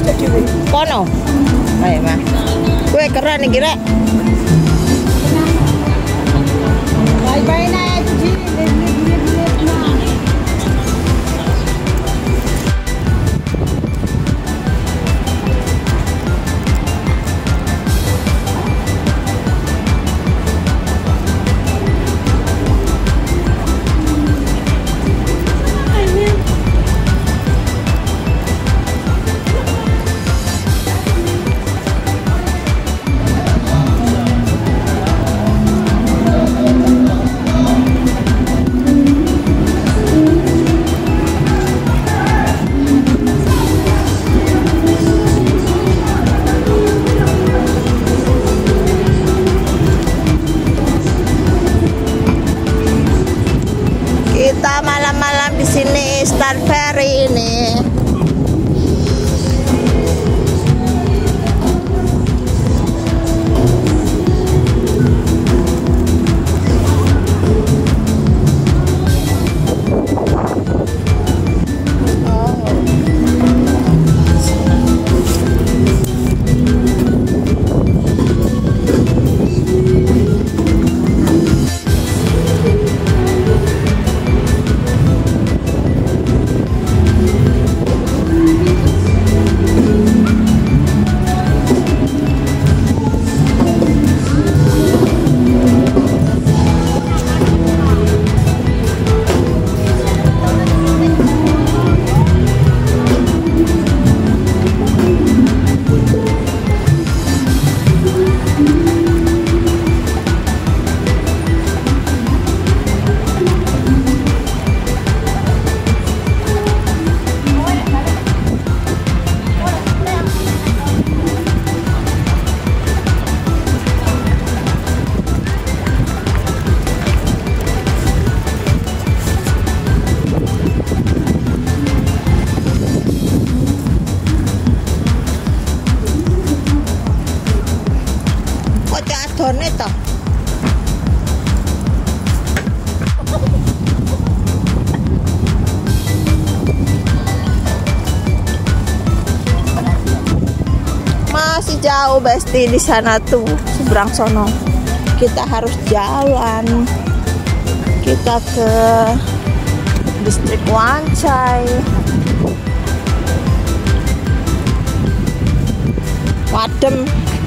Kono. Ayo, Mas. Kue keren iki, Rek. Bye-bye na Ji. Kita malam-malam di sini Star Ferry ini. Adone to. Masih jauh Besti di sana tuh, seberang sono. Kita harus jalan. Kita ke distrik Wancai. Wadem.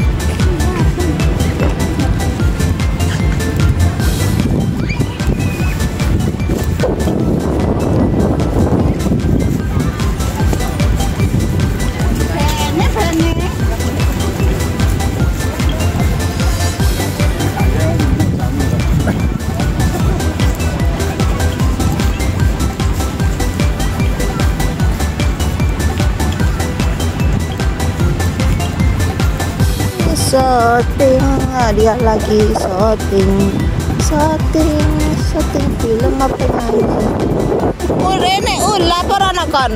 Syuting, dia lagi syuting film apa lagi? Rene lapor anak kan.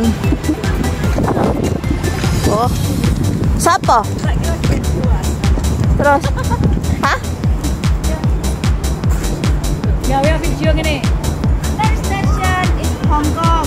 Oh, siapa? Terus, hah? Gawe video gini. Next station is Hong Kong.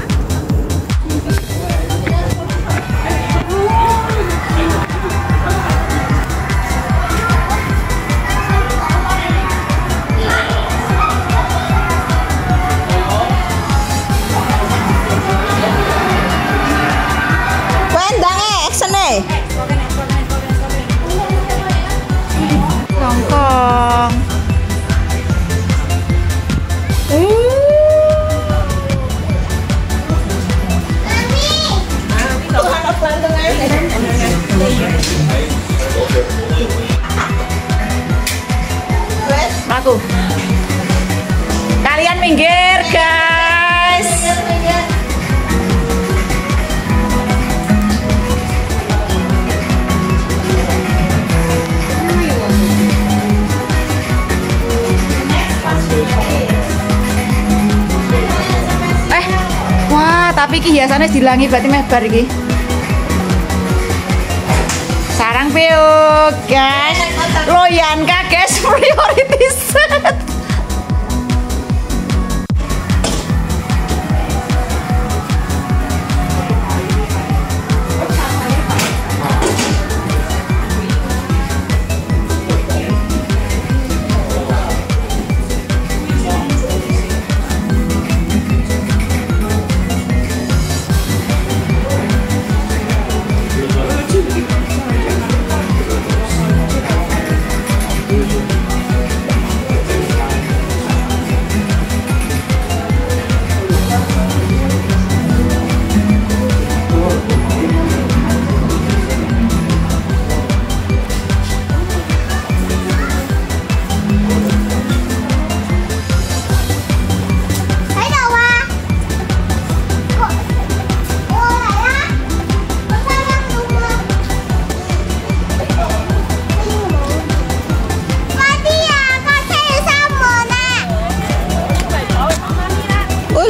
Hong Kong. Aku. Kalian minggir, guys. Wah, tapi ki hiasannya dilangi berarti mebar iki. Sarang piuk, guys. Loyan guys, priority set.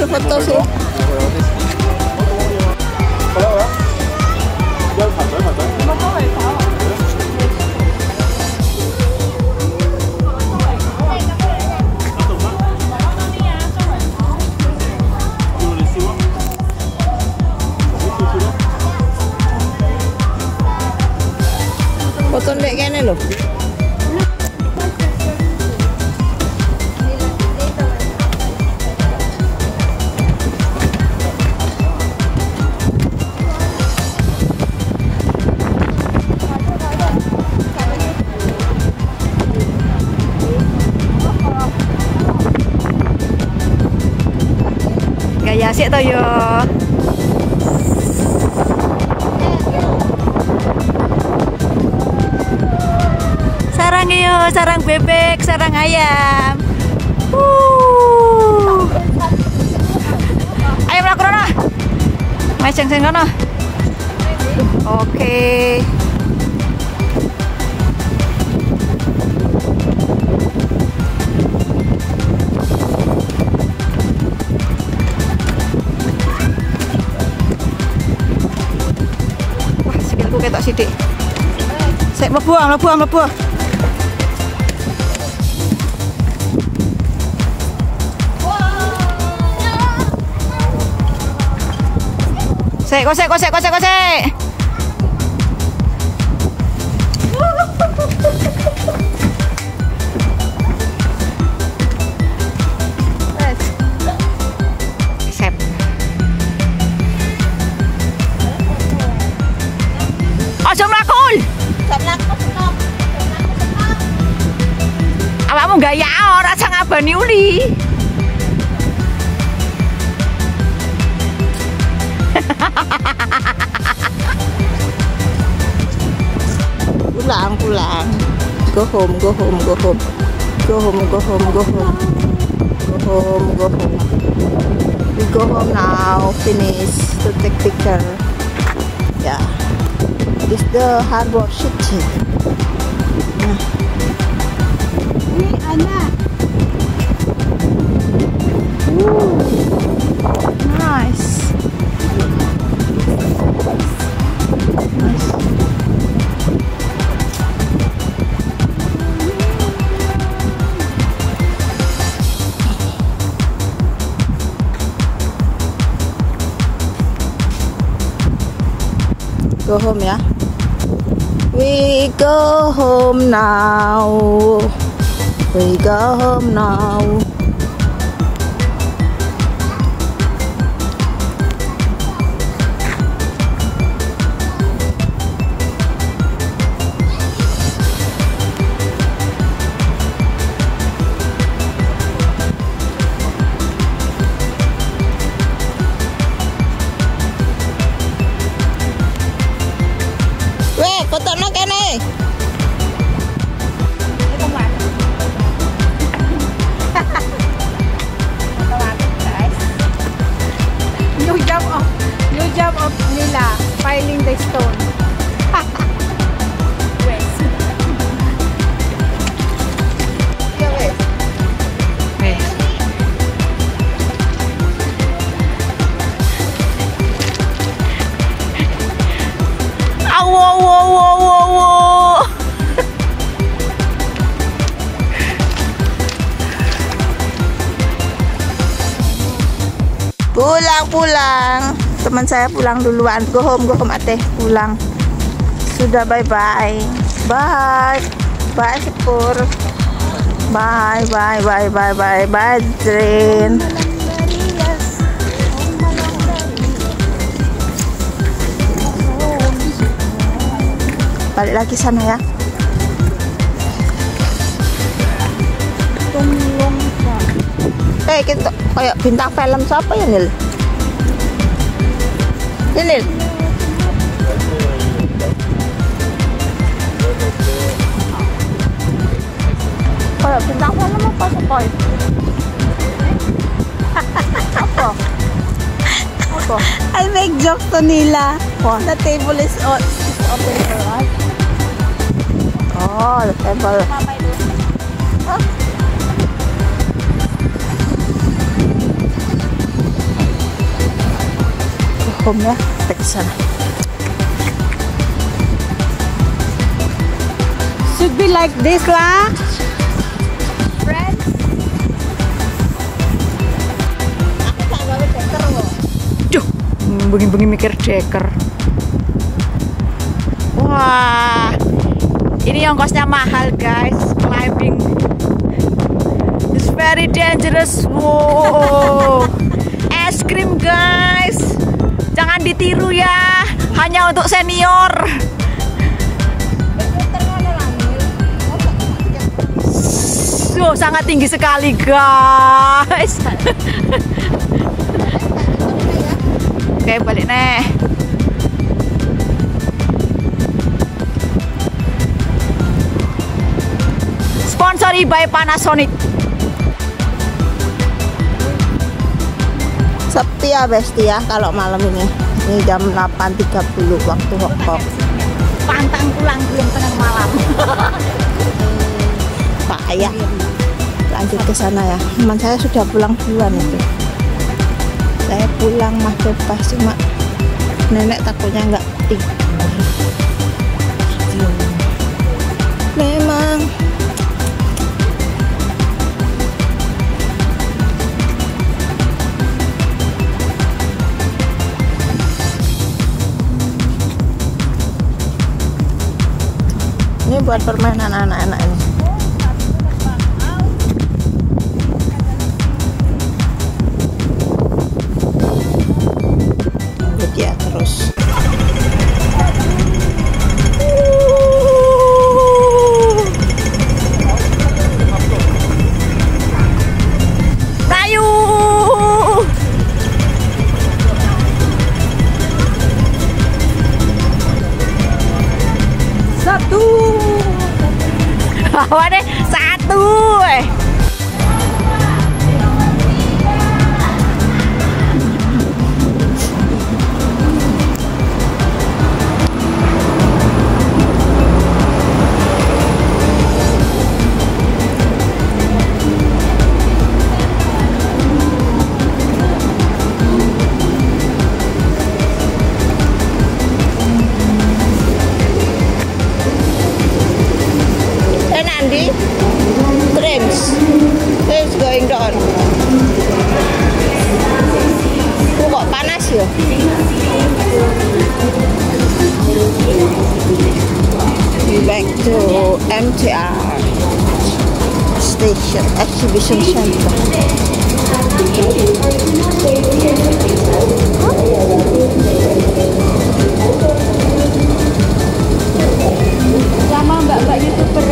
foto sih. Foto ndek kene lho. Gaya sik to yo. Sarang yo, sarang bebek, sarang ayam. Ayo mlaku rono. Meseng sing rono. Oke. Wah, sikilku ketok sithik. Sik mlebu. Kosek. Sip. Aja mlakul. Awakmu gaya ora sang ngabani uli. Pulang. Go home. We go home now. Finish to take picture. Yeah. This the harbor city. Ini anak. Nice. Go home ya. We go home now. Weh, fotono kene. New job of Nila, piling the stone. Pulang. Teman saya pulang duluan. Go home Ateh. Pulang. Sudah bye. Bye Sipur. Bye Drin. Balik lagi sana ya. Kita kayak bintang film siapa ya Nil? Nil. Kayak bintang film apa Sokoy? Apa? I make jokes to Nila. What? The table is open for us. Oh, the table. Huh? home ya, kita ke sana. Should be like this lah, friends. Duh, bengi-bengi mikir deker. Wah, ini ongkosnya mahal guys, climbing. It's very dangerous. Wow, es krim guys, jangan ditiru ya, hanya untuk senior. So, sangat tinggi sekali guys. Oke, balik nih. Sponsori by Panasonic. Sepi ya besti ya kalau malam ini. Ini jam 8.30 waktu Hong Kong. Pantang pulang belum tengah malam. Payah. Lanjut ke sana ya. Teman saya sudah pulang duluan itu. Saya pulang mah bebas, cuma nenek takutnya nggak tidur. Memang ini buat permainan anak-anak ini. Lanjut ya terus. Rayu. Satu. Apa deh? Satu. Andy, trains going down. Kok panas ya? Back to MTR station, exhibition center. Sama mbak-mbak YouTuber